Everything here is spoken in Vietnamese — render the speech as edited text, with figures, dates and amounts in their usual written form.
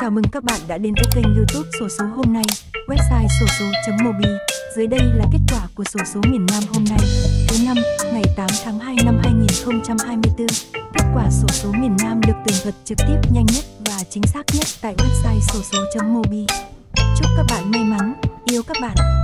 Chào mừng các bạn đã đến với kênh YouTube xổ số hôm nay, website xổ số.mobi. Dưới đây là kết quả của xổ số miền Nam hôm nay, thứ năm, ngày 8 tháng 2 năm 2024. Kết quả xổ số miền Nam được tường thuật trực tiếp, nhanh nhất và chính xác nhất tại website xổ số.mobi. Chúc các bạn may mắn, yêu các bạn.